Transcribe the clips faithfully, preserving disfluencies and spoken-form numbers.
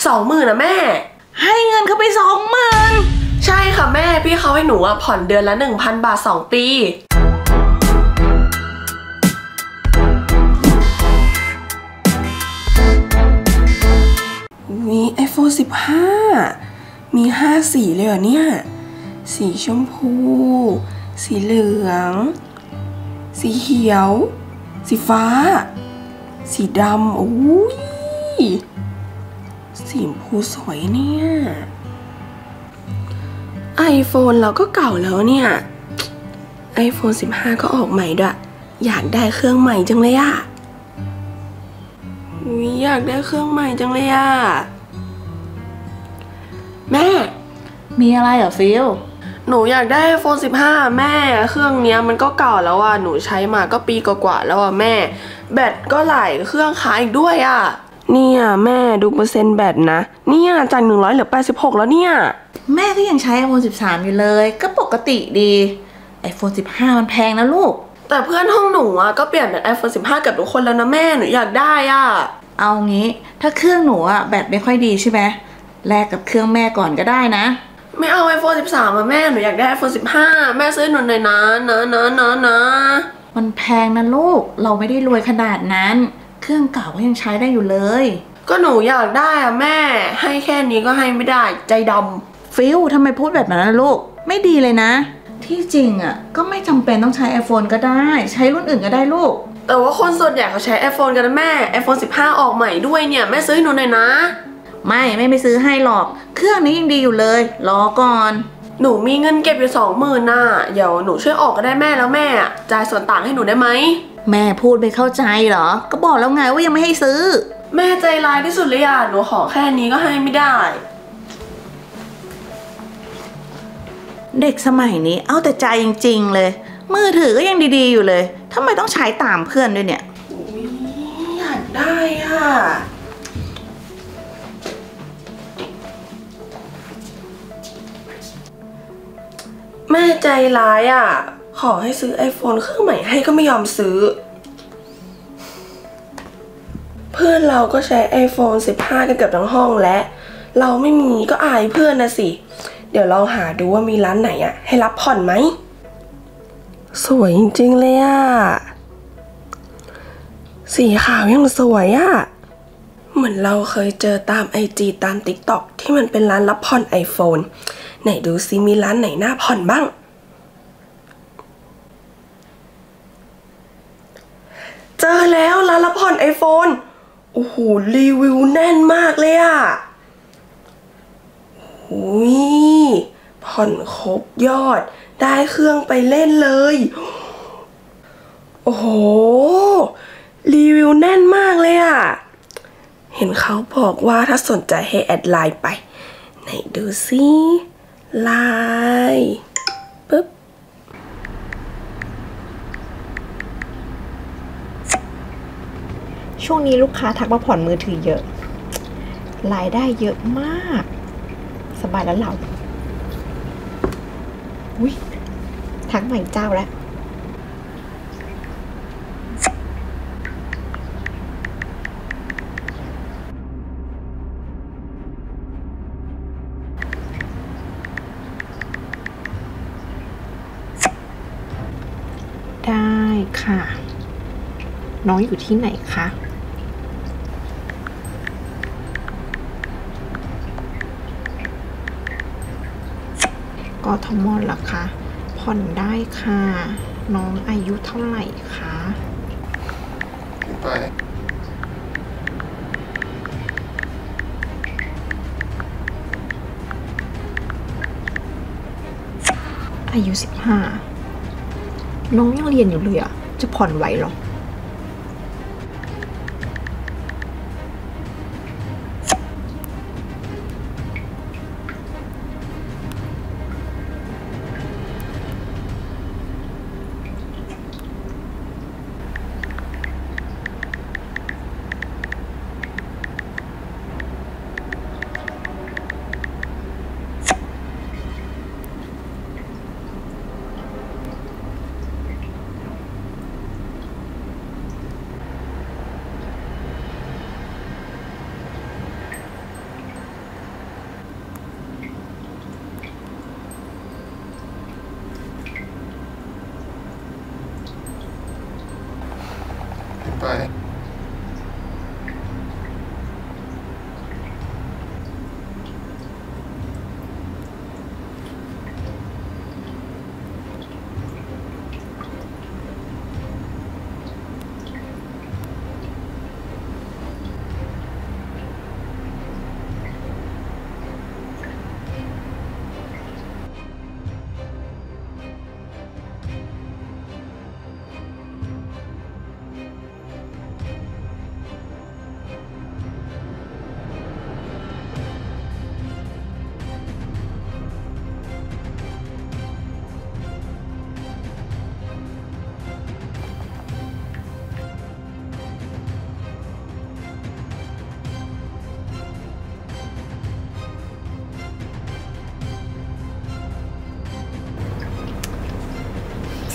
สองหมื่นนะแม่ให้เงินเขาไปสองหมื่นใช่ค่ะแม่พี่เขาให้หนูอ่ะผ่อนเดือนละหนึ่งพันบาทสองปีมีไอโฟนสิบห้ามีห้าสีเลยเหรอเนี่ยสีชมพูสีเหลืองสีเขียวสีฟ้าสีดำโอ้ยสีชมพูสวยเนี่ยไอโฟนเราก็เก่าแล้วเนี่ยไอโฟนสิบห้าก็ออกใหม่ด้วยอยากได้เครื่องใหม่จังเลยอะอยากได้เครื่องใหม่จังเลยอะแม่มีอะไรเหรอฟิลหนูอยากได้ไอโฟนสิบห้าแม่เครื่องเนี้ยมันก็เก่าแล้วอ่ะหนูใช้มาก็ปีกว่าๆแล้วอ่ะแม่แบตก็หลายเครื่องค้างอีกด้วยอ่ะเนี่ยแม่ดูเปอร์เซ็นต์แบตนะเนี่ยจากหนึ่งร้อยเหลือแปดสิบหกแล้วเนี่ยแม่ก็ยังใช้ ไอโฟนสิบสามอยู่เลยก็ปกติดี ไอโฟนสิบห้ามันแพงนะลูกแต่เพื่อนห้องหนูอ่ะก็เปลี่ยนเป็น ไอโฟนสิบห้ากับทุกคนแล้วนะแม่หนูอยากได้อ่ะเอางี้ถ้าเครื่องหนูอ่ะแบตไม่ค่อยดีใช่ไหมแลกกับเครื่องแม่ก่อนก็ได้นะไม่เอา ไอโฟนสิบสามอ่ะแม่หนูอยากได้ ไอโฟนสิบห้าแม่ซื้อหนูหน่อยนะนะนะนะนะมันแพงนะลูกเราไม่ได้รวยขนาดนั้นเครื่องเก่าก็ยังใช้ได้อยู่เลยก็หนูอยากได้อ่ะแม่ให้แค่นี้ก็ให้ไม่ได้ใจดำฟิลทำไมพูดแบบนั้นลูกไม่ดีเลยนะที่จริงอ่ะก็ไม่จำเป็นต้องใช้ ไอโฟน ก็ได้ใช้รุ่นอื่นก็ได้ลูกแต่ว่าคนส่วนใหญ่เขาใช้ ไอโฟน กันนะแม่ ไอโฟนสิบห้าออกใหม่ด้วยเนี่ยแม่ซื้อหนูหน่อยนะไม่ไม่ไปซื้อให้หรอกเครื่องนี้ยังดีอยู่เลยรอก่อนหนูมีเงินเก็บอยู่สองหมื่นน่ะเดี๋ยวหนูช่วยออกก็ได้แม่แล้วแม่จ่ายส่วนต่างให้หนูได้ไหมแม่พูดไปเข้าใจเหรอก็บอกแล้วไงว่ายังไม่ให้ซื้อแม่ใจร้ายที่สุดเลยอ่ะหนูขอแค่นี้ก็ให้ไม่ได้เด็กสมัยนี้เอาแต่ใจจริงๆเลยมือถือก็ยังดีๆอยู่เลยทำไมต้องใช้ตามเพื่อนด้วยเนี่ยอยากได้อ่ะแม่ใจร้ายอ่ะขอให้ซื้อ ไอโฟน เครื่องใหม่ให้ก็ไม่ยอมซื้อเพื่อนเราก็ใช้ ไอโฟนสิบห้ากันเกือบทั้งห้องและเราไม่มีก็อายเพื่อนนะสิเดี๋ยวลองหาดูว่ามีร้านไหนอ่ะให้รับผ่อนไหมสวยจริงๆเลยอ่ะสีขาวยังสวยอ่ะเหมือนเราเคยเจอตามไอจีตามติ๊กต็อกที่มันเป็นร้านรับผ่อน ไอโฟน ไหนดูซิมีร้านไหนน่าผ่อนบ้างเจอแล้วร้านรับผ่อน ไอโฟน โอ้โหรีวิวแน่นมากเลยอ่ะโอ้ยผ่อนครบยอดได้เครื่องไปเล่นเลยโอ้โหรีวิวแน่นมากเลยอ่ะเห็นเขาบอกว่าถ้าสนใจให้แอดไลน์ไปไหนดูซิไลน์ปึ๊บช่วงนี้ลูกค้าทักมาผ่อนมือถือเยอะรายได้เยอะมากสบายแล้วเราอุ้ยทักใหม่เจ้าแล้วได้ค่ะน้องอยู่ที่ไหนคะกทมเหรอคะผ่อนได้ค่ะน้องอายุเท่าไหร่คะอายุสิบห้าน้องยังเรียนอยู่เลยอ่ะจะผ่อนไหวหรอ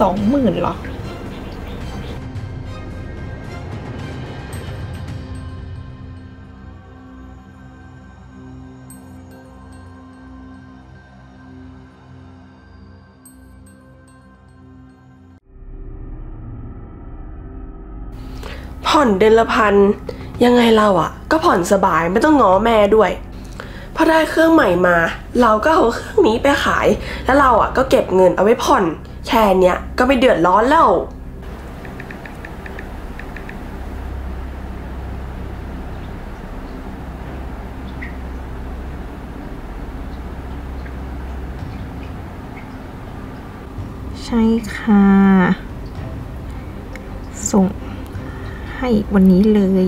สองหมื่นหรอผ่อนเดือนละพันยังไงเราอ่ะก็ผ่อนสบายไม่ต้องง้อแม่ด้วยพอได้เครื่องใหม่มาเราก็เอาเครื่องนี้ไปขายแล้วเราอ่ะก็เก็บเงินเอาไว้ผ่อนแค่เนี้ยก็ไม่เดือดร้อนแล้วใช่ค่ะส่งให้วันนี้เลย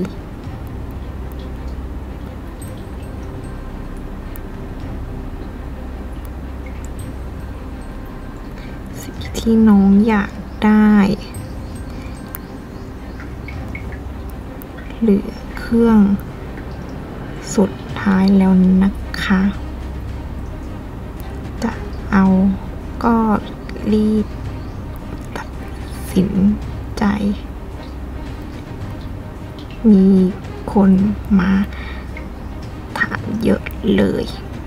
สิ่งที่น้องอยากได้เหลือเครื่องสุดท้ายแล้วนะคะจะเอาก็รีบตัดสินใจมีคนมาถามเยอะเลย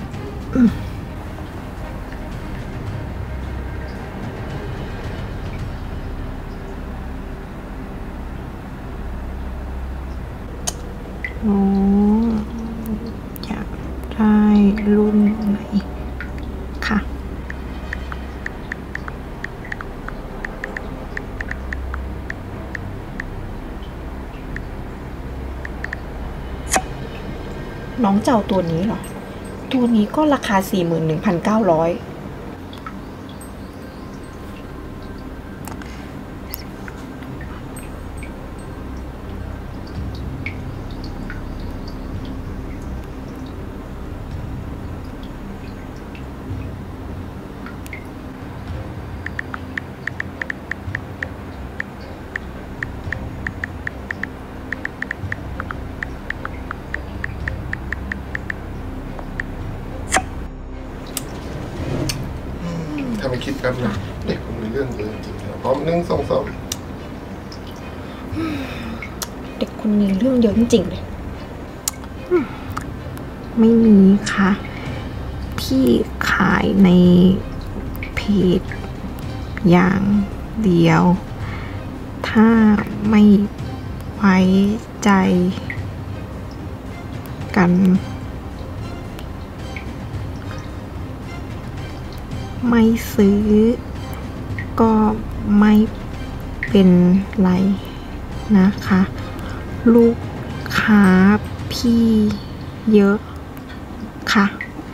น้องอยากได้รุ่นไหนค่ะน้องเจ้าตัวนี้เหรอตัวนี้ก็ราคา สี่หมื่นหนึ่งพันเก้าร้อยถ้าไม่คิดแป๊บนึงเด็กมันมีเรื่องเยอะจริงๆพร้อมหนึ่งสองสามเด็กคนนี้เรื่องเยอะจริงๆเลยไม่มีค่ะพี่ขายในเพจอย่างเดียวถ้าไม่ไว้ใจกันไม่ซื้อก็ไม่เป็นไรนะคะลูกค้าพี่เยอะค่ะ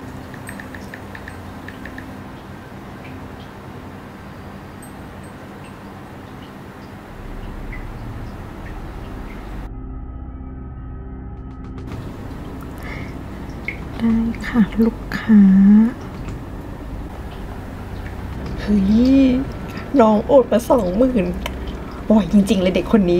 ได้ค่ะลูกค้าเฮ้ยน้องโอดมาสองหมื่นบ่อยจริงๆเลยเด็กคนนี้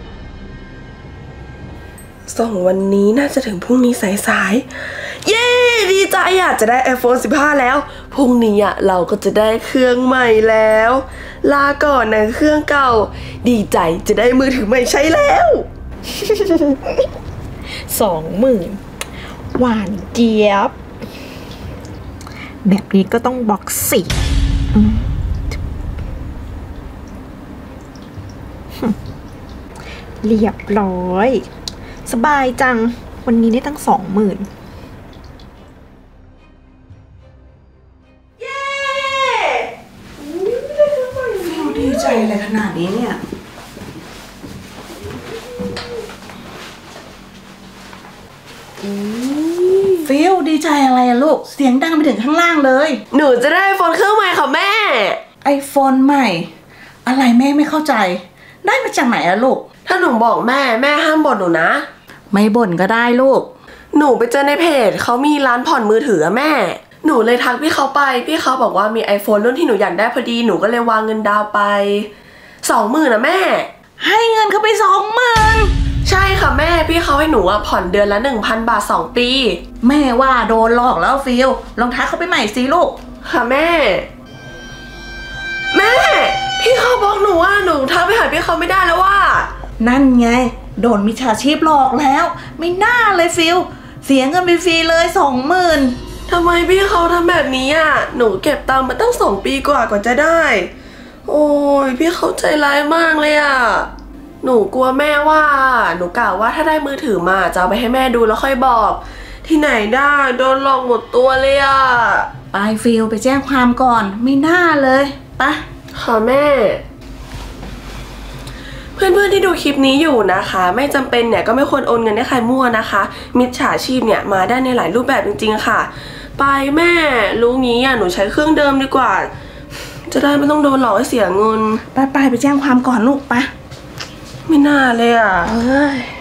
ส่งวันนี้น่าจะถึงพรุ่งนี้สายๆเย้ดีใจอ่ะจะได้ ไอโฟนสิบห้า แล้วพรุ่งนี้อ่ะเราก็จะได้เครื่องใหม่แล้ว ลาก่อนนะเครื่องเก่าดีใจจะได้มือถือใหม่ใช้แล้วสองหมื่นหวานเจี๊ยบ แบบนี้ก็ต้องบล็อกสิอืมเรียบร้อย สบายจัง วันนี้ได้ตั้งสองหมื่นดีใจอะไรขนาดนี้เนี่ยฟิลดีใจอะไรอะลูกเสียงดังไปถึงข้างล่างเลยหนูจะได้ ไอโฟน เครื่องใหม่ค่ะแม่ไอโฟนใหม่ อะไรแม่ไม่เข้าใจ ได้มาจากไหนอะลูกถ้าหนูบอกแม่แม่ห้ามบ่นหนูนะไม่บ่นก็ได้ลูกหนูไปเจอในเพจเขามีร้านผ่อนมือถืออะแม่หนูเลยทักพี่เขาไปพี่เขาบอกว่ามี ไอโฟน รุ่นที่หนูอยากได้พอดีหนูก็เลยวางเงินดาวไปสองหมื่นนะแม่ให้เงินเขาไปสองหมื่นใช่ค่ะแม่พี่เขาให้หนูอะผ่อนเดือนละ หนึ่งพัน บาทสองปีแม่ว่าโดนหลอกแล้วฟิลลองทักเขาไปใหม่สิลูกค่ะแม่ แม่พี่เขาบอกหนูว่าหนูทักไปหาพี่เขาไม่ได้แล้วว่านั่นไงโดนมิจฉาชีพหลอกแล้ว ไม่น่าเลยฟิลเสียเงินไปฟรีเลยสองหมื่นทำไมพี่เขาทำแบบนี้อ่ะหนูเก็บตังค์มาตั้งสองปีกว่ากว่าจะได้โอ้ยพี่เขาใจร้ายมากเลยอ่ะหนูกลัวแม่ว่าหนูกล่าวว่าถ้าได้มือถือมาจะเอาไปให้แม่ดูแล้วค่อยบอก ที่ไหนได้โดนหลอกหมดตัวเลยอ่ะไปฟิลไปแจ้งความก่อนไม่น่าเลยไปค่ะแม่เพื่อนๆที่ดูคลิปนี้อยู่นะคะไม่จำเป็นเนี่ยก็ไม่ควรโอนเงินให้ใครมั่วนะคะมิจฉาชีพเนี่ยมาได้ในหลายรูปแบบจริงๆค่ะไปแม่รู้งี้อ่ะหนูใช้เครื่องเดิมดีกว่าจะได้ไม่ต้องโดนหลอกให้เสียเงินไปไปไปแจ้งความก่อนลูกไปไม่น่าเลยอ่ะเฮ้ย